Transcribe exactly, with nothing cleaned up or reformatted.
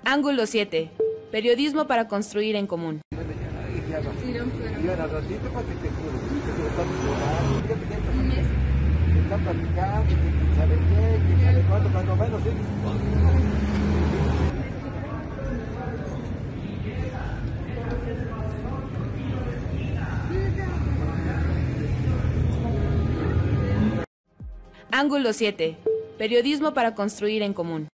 Ángulo siete. Periodismo para construir en común. Un mes. Están platicando, que sabe qué, que sabe cuánto, cuando menos, ¿sí? Ángulo siete. Periodismo para construir en común.